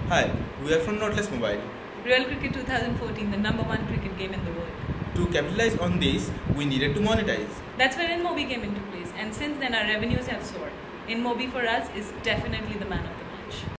Hi, we are from Notless Mobile. Real Cricket 2014, the #1 cricket game in the world. To capitalize on this, we needed to monetize. That's where InMobi came into place, and since then our revenues have soared. InMobi for us is definitely the man of the match.